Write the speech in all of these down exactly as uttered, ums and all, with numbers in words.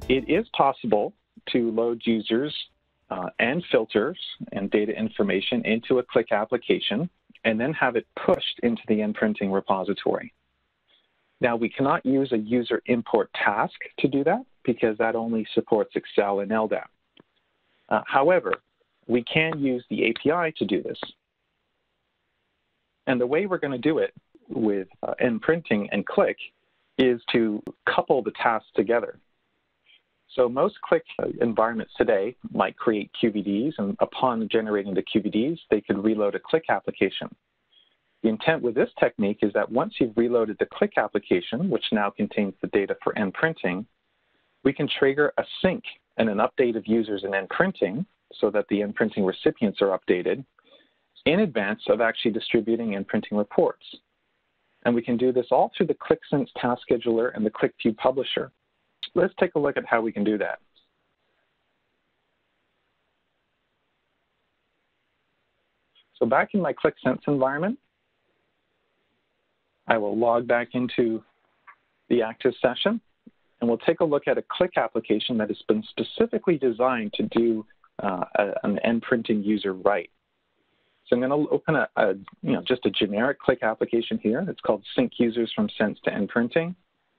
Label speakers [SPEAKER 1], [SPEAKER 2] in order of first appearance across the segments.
[SPEAKER 1] It is possible to load users uh, and filters and data information into a Qlik application and then have it pushed into the NPrinting repository. Now, we cannot use a user import task to do that because that only supports Excel and L D A P. Uh, however, we can use the A P I to do this. And the way we're going to do it with uh, NPrinting and Qlik is to couple the tasks together. So most Qlik environments today might create Q V Ds, and upon generating the Q V Ds, they could reload a Qlik application. The intent with this technique is that once you've reloaded the Qlik application, which now contains the data for NPrinting, we can trigger a sync and an update of users in NPrinting so that the NPrinting recipients are updated in advance of actually distributing NPrinting reports. And we can do this all through the Qlik Sense Task Scheduler and the Qlik View Publisher. Let's take a look at how we can do that. So back in my Qlik Sense environment, I will log back into the active session, and we'll take a look at a Qlik application that has been specifically designed to do uh, a, an NPrinting user write. So I'm going to open a, a, you know, just a generic Qlik application here. It's called Sync Users from Sense to NPrinting.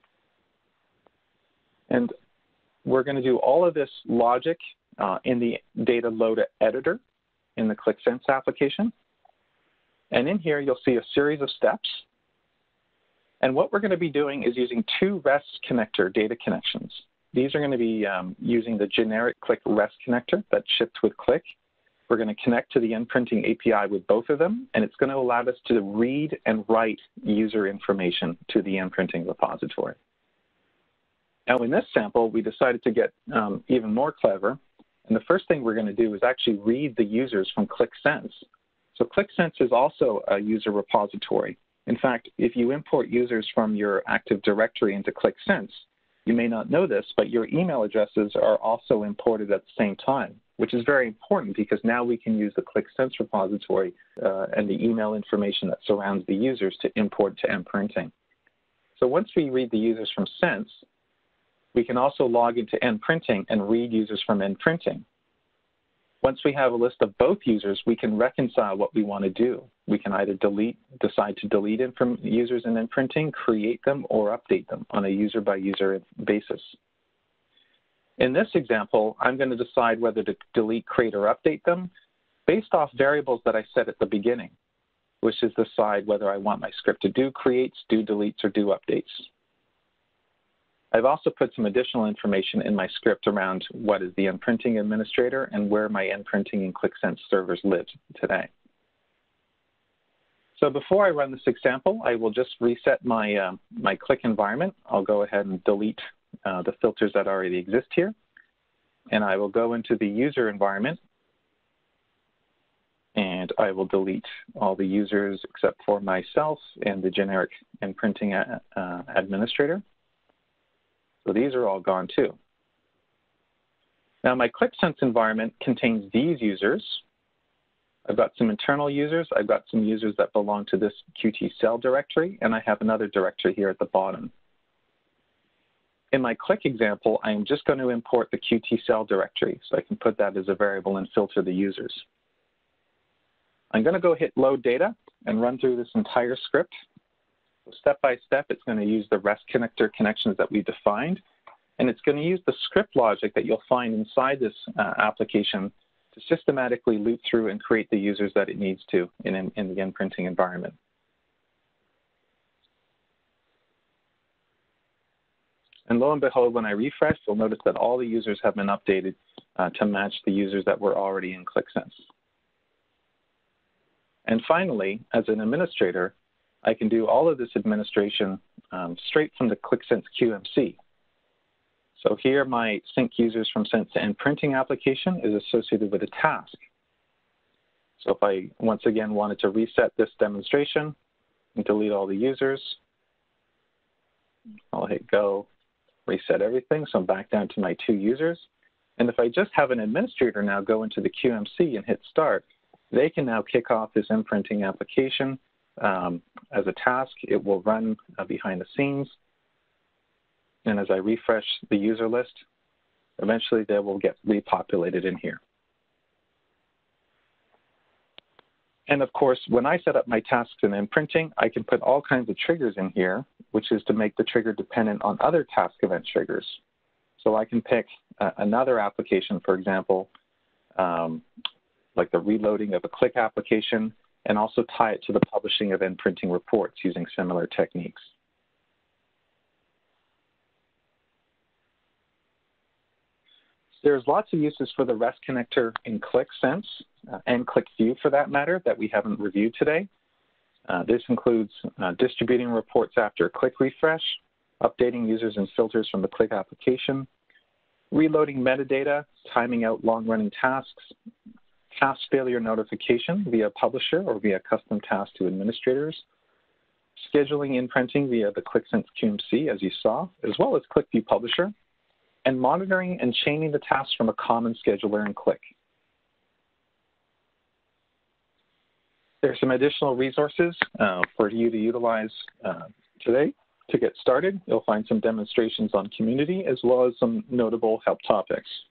[SPEAKER 1] And we're going to do all of this logic uh, in the data load editor in the Qlik Sense application. And in here, you'll see a series of steps. And what we're going to be doing is using two REST connector data connections. These are going to be um, using the generic Qlik REST connector that's shipped with Qlik. We're going to connect to the NPrinting A P I with both of them, and it's going to allow us to read and write user information to the NPrinting repository. Now, in this sample, we decided to get um, even more clever, and the first thing we're going to do is actually read the users from Qlik Sense. So Qlik Sense is also a user repository. In fact, if you import users from your Active Directory into Qlik Sense, you may not know this, but your email addresses are also imported at the same time, which is very important because now we can use the Qlik Sense repository uh, and the email information that surrounds the users to import to NPrinting. So once we read the users from Sense, we can also log into NPrinting and read users from NPrinting. Once we have a list of both users, we can reconcile what we want to do. We can either delete, decide to delete users in NPrinting, create them, or update them on a user-by-user basis. In this example, I'm going to decide whether to delete, create, or update them based off variables that I set at the beginning, which is decide whether I want my script to do creates, do deletes, or do updates. I've also put some additional information in my script around what is the NPrinting administrator and where my NPrinting and Qlik Sense servers live today. So before I run this example, I will just reset my, uh, my Qlik environment. I'll go ahead and delete uh, the filters that already exist here. And I will go into the user environment. And I will delete all the users except for myself and the generic NPrinting uh, administrator. So these are all gone too. Now my Qlik Sense environment contains these users. I've got some internal users. I've got some users that belong to this Q T cell directory, and I have another directory here at the bottom. In my Qlik example, I'm just going to import the Q T cell directory, so I can put that as a variable and filter the users. I'm going to go hit load data and run through this entire script. So step by step, it's going to use the REST connector connections that we defined, and it's going to use the script logic that you'll find inside this uh, application to systematically loop through and create the users that it needs to in, in, in the NPrinting environment. And lo and behold, when I refresh, you'll notice that all the users have been updated uh, to match the users that were already in Qlik Sense. And finally, as an administrator, I can do all of this administration um, straight from the Qlik Sense Q M C. So here my sync users from Sense to NPrinting application is associated with a task. So if I once again wanted to reset this demonstration and delete all the users, I'll hit go, reset everything. So I'm back down to my two users. And if I just have an administrator now go into the Q M C and hit start, they can now kick off this NPrinting application um, as a task. It will run uh, behind the scenes. And as I refresh the user list, Eventually, they will get repopulated in here. And of course, when I set up my tasks in Imprinting, I can put all kinds of triggers in here, which is to make the trigger dependent on other task event triggers. So I can pick uh, another application, for example, um, like the reloading of a Qlik application, and also tie it to the publishing of Imprinting reports using similar techniques. There's lots of uses for the REST connector in Qlik Sense uh, and Qlik View for that matter that we haven't reviewed today. Uh, this includes uh, distributing reports after a Qlik refresh, updating users and filters from the Qlik application, reloading metadata, timing out long-running tasks, task failure notification via publisher or via custom task to administrators, scheduling Imprinting via the Qlik Sense Q M C, as you saw, as well as Qlik View Publisher, and monitoring and chaining the tasks from a common scheduler in Qlik. There are some additional resources uh, for you to utilize uh, today. To get started, you'll find some demonstrations on community as well as some notable help topics.